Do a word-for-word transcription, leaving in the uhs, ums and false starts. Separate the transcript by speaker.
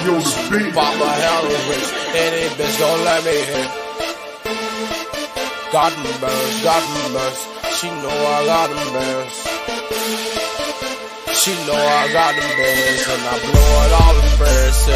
Speaker 1: on the beat.
Speaker 2: Pop my heroin, any bitch gon' let me hit. Got them birds, got them birds. She know I got them birds. She know I got them birds, and I blow it all the birds.